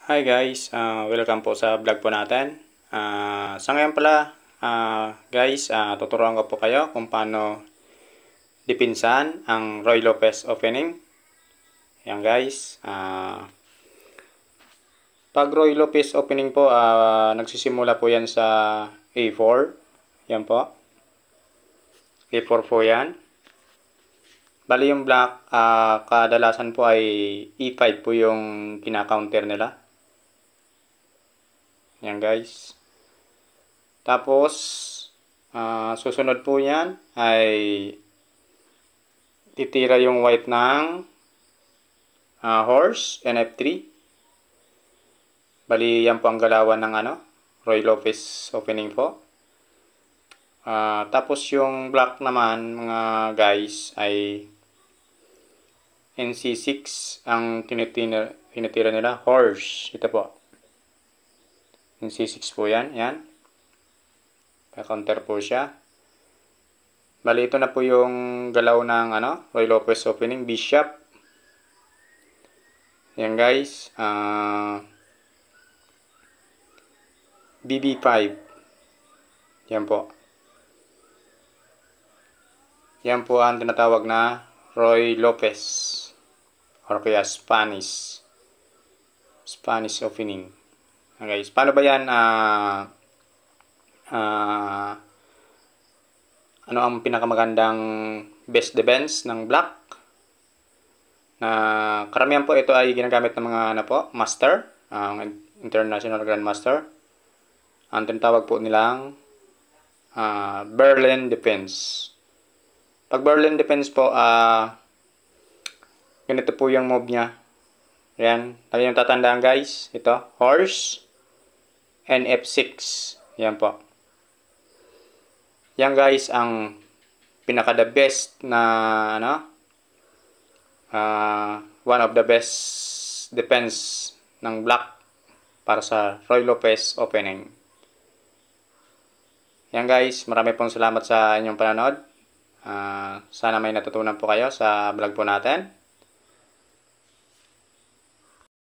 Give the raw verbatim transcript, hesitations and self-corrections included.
Hi guys, uh, welcome po sa vlog po natin. Uh, sa ngayon pala uh, guys, uh, tuturuan ko po kayo kung paano dipinsan ang Roy Lopez opening. Yan guys, uh, pag Roy Lopez opening po, uh, nagsisimula po yan sa A four. Yan po, A four po yan. Bali yung black, uh, kadalasan po ay E five po yung kina-counter nila. Yan guys. Tapos, uh, susunod po yan ay titira yung white ng uh, horse, N F three. Bali, yan po ang galawan ng ano, Roy Lopez opening po. Uh, tapos yung black naman mga guys ay N C six ang tinitira, tinitira nila, horse. Ito po. N C six po yan. Yan. Pa-counter po siya. Bali, ito na po yung galaw ng ano, Roy Lopez opening, bishop. Yan guys. Uh, B B five. Yan po. Yan po ang tinatawag na Roy Lopez or kaya Spanish Spanish opening. Okay, guys, paano ba yan uh, uh, ano ang pinakamagandang best defense ng black? Na uh, karamihan po ito ay ginagamit ng mga ano po, master, ang uh, international grandmaster. Ang tinatawag po nilang uh, Berlin defense. Pag Berlin defense po, uh, ganito po yung move niya. Yan. Lagi yung tatandaan guys. Ito. Horse. N F six. Yan po. Yan guys ang pinaka the best na ano. Uh, one of the best defense ng black para sa Roy Lopez opening. Yan guys. Marami pong salamat sa inyong panonood. Uh, sana may natutunan po kayo sa vlog po natin.